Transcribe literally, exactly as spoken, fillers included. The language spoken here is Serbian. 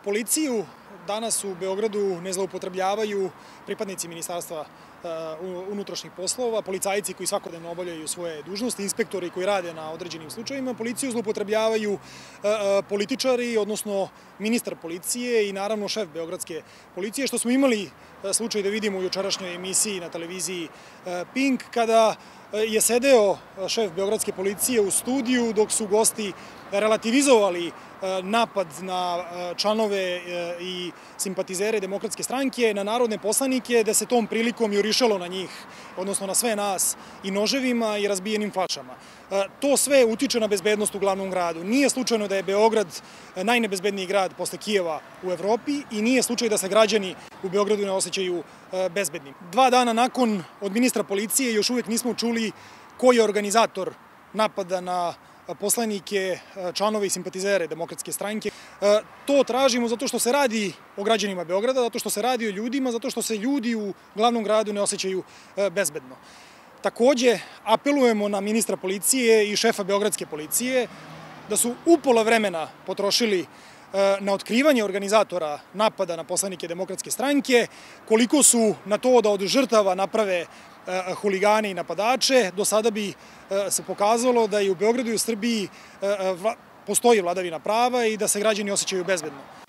Policiju danas u Beogradu ne zloupotrebljavaju pripadnici Ministarstva unutrašnjih poslova, policajci koji svakodnevno obavljaju svoje dužnosti, inspektori koji rade na određenim slučajevima. Policiju zloupotrebljavaju političari, odnosno ministar policije i naravno šef Beogradske policije, što smo imali slučaj da vidimo u jučerašnjoj emisiji na televiziji Pink, kada je sedeo šef Beogradske policije u studiju dok su gosti relativizovali napad na članove i simpatizere Demokratske stranke, na narodne poslanike, da se tom prilikom jurišalo na njih, odnosno na sve nas, i noževima i razbijenim flašama. To sve utiče na bezbednost u glavnom gradu. Nije slučajno da je Beograd najnebezbedniji grad posle Kijeva u Evropi i nije slučaj da se građani u Beogradu ne osjećaju bezbednim. Dva dana nakon od ministra policije još uvijek nismo čuli ko je organizator napada na poslanike, članove i simpatizere Demokratske stranke. To tražimo zato što se radi o građanima Beograda, zato što se radi o ljudima, zato što se ljudi u glavnom gradu ne osjećaju bezbedno. Takođe, apelujemo na ministra policije i šefa Beogradske policije da su upola vremena potrošili na otkrivanje organizatora napada na poslanike Demokratske stranke, koliko su na to da od žrtava naprave huligane i napadače. Do sada bi se pokazalo da i u Beogradu i u Srbiji postoji vladavina prava i da se građani osjećaju bezbedno.